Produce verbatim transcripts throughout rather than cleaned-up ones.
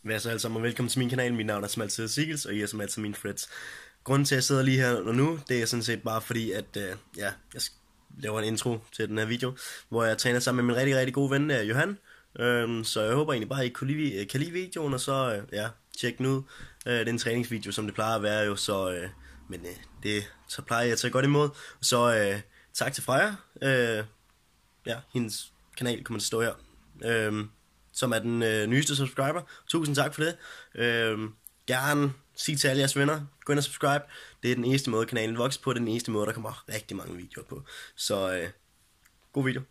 Hvad så alle sammen, og velkommen til min kanal. Mit navn er som altid Sigels, og I er som altid mine friends. Grunden til at jeg sidder lige her og nu, det er sådan set bare fordi, at uh, ja, jeg laver en intro til den her video, hvor jeg træner sammen med min rigtig, rigtig gode ven, uh, Johan. Um, så jeg håber egentlig bare, at I kan lide, kan lide videoen, og så uh, ja, tjek den ud. Uh, det er en træningsvideo, som det plejer at være jo, så, uh, men uh, det så plejer jeg at tage godt imod. Så uh, tak til Freja. Uh, ja, hendes kanal kommer til at stå her. Um, som er den øh, nyeste subscriber. Tusind tak for det. Øh, gerne sig til alle jeres venner, gå ind og subscribe. Det er den eneste måde, kanalen vokser på. Det er den eneste måde, der kommer rigtig mange videoer på. Så øh, god video.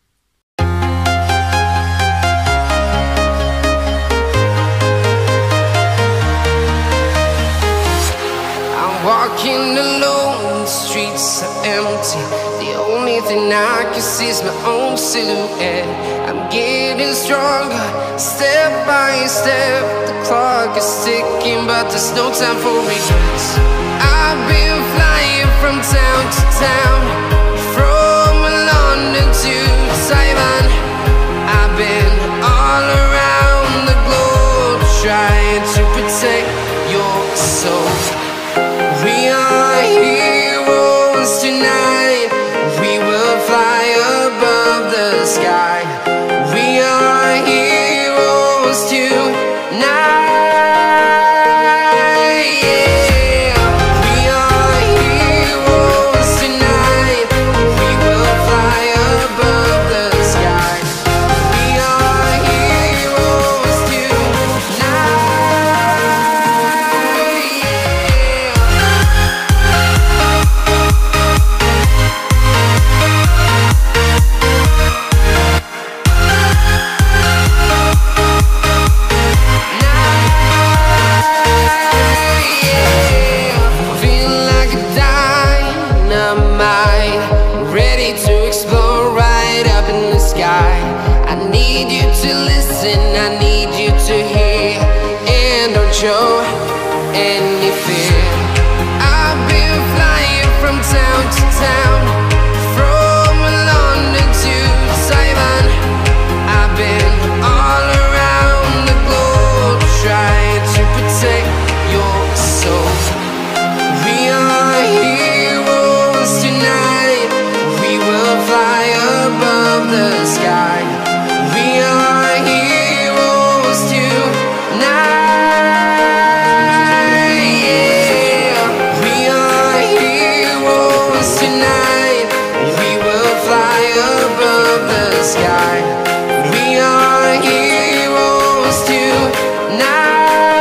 I'm walking alone, the streets are empty. The only thing I can see is my own silhouette. I'm getting stronger, step by step. The clock is ticking, but there's no time for regrets. I've been flying from town to town, from London to Taiwan. I've been all around the globe, trying to protect your soul. We are heroes tonight. We will fly above the sky. We are heroes tonight. Yeah. We are heroes tonight. We will fly above the sky. We are heroes tonight. I need you to hear and don't show any fear. I've been flying from town to town, from London to Taiwan. I've been all around the globe, trying to protect your soul. We are heroes tonight. We will fly above the sky. We are heroes tonight. Yeah. We are heroes tonight. We will fly above the sky. We are heroes tonight.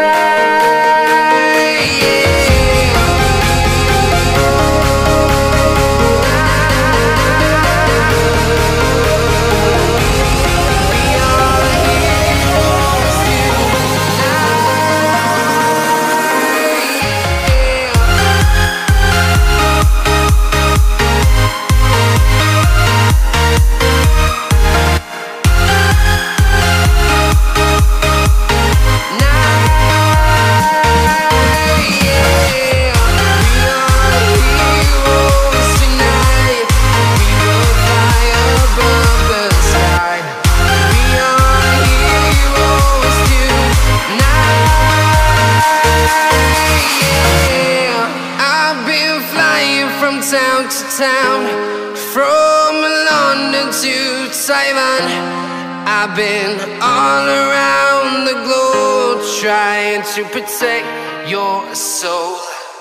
Town to town, from London to Taiwan. I've been all around the globe, trying to protect your soul.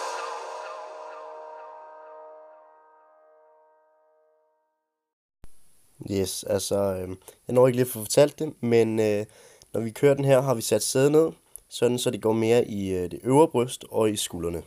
Yes, altså, øh, jeg når ikke lige at få fortalt det, men øh, når vi kører den her, har vi sat sædet ned, sådan så det går mere i øh, det øvre bryst og i skuldrene.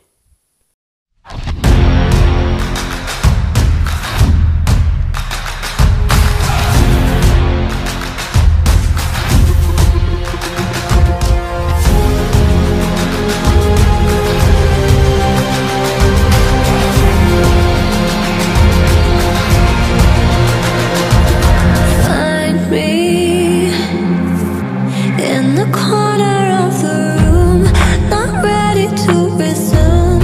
In the corner of the room, not ready to resume.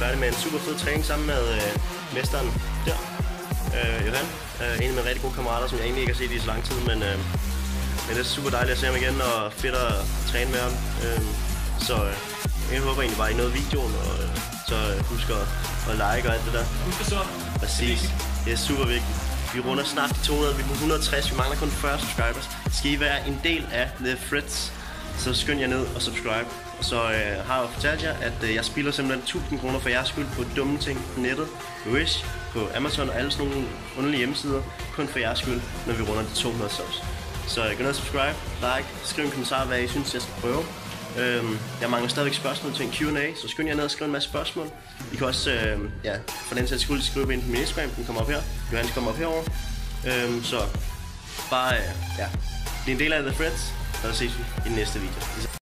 færdig med en super fed træning sammen med øh, mesteren der, øh, Johan. Øh, en af mine rigtig gode kammerater, som jeg egentlig ikke har set i så lang tid, men, øh, men det er super dejligt at se ham igen, og fedt at træne med ham. Øh, så øh, jeg håber egentlig bare, I nåede videoen, og øh, så øh, husk at, at like og alt det der. Husk det så. Præcis, det er super vigtigt. Vi runder snart de to hundrede, vi er på et hundrede og tres, vi mangler kun fyrre subscribers. Skal I være en del af The Frets, så skynd jer ned og subscribe. Og så øh, har jeg fortalt jer, at øh, jeg spilder simpelthen tusind kroner for jeres skyld på dumme ting på nettet, på Wish, på Amazon og alle sådan nogle underlige hjemmesider, kun for jeres skyld, når vi runder de to hundrede subs. Så øh, gå ned og subscribe, like, skriv en kommentar, hvad I synes, jeg skal prøve. Øhm, jeg mangler stadigvæk spørgsmål til en Q and A, så skynd jer ned og skriv en masse spørgsmål. I kan også, øh, ja, for den sags skyld, skrive ind på min Instagram, den kommer op her. Johannes kommer op herover. Øhm, så bare, øh, ja, bliv en del af The Frets, og så ses vi i den næste video.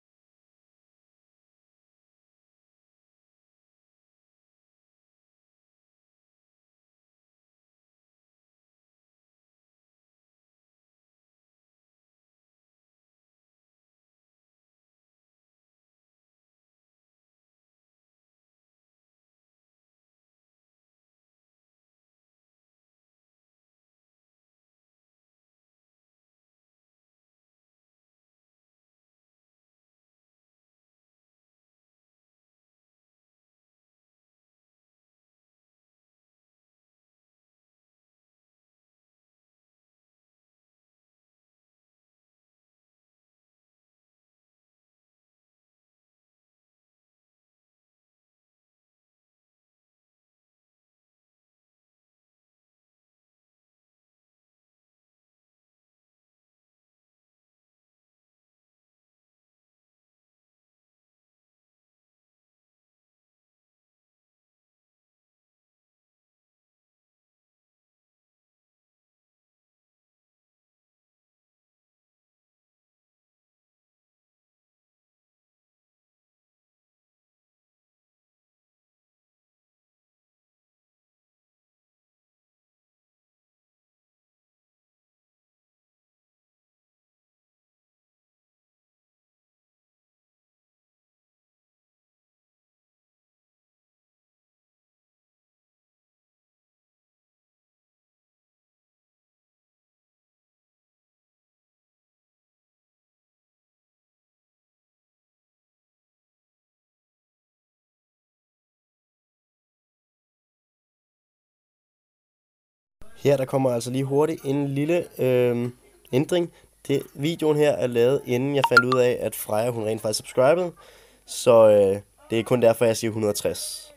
Her der kommer altså lige hurtigt en lille øh, ændring. Det, videoen her er lavet, inden jeg fandt ud af, at Freja hun rent faktisk subscribede. Så øh, det er kun derfor, jeg siger et hundrede og tres.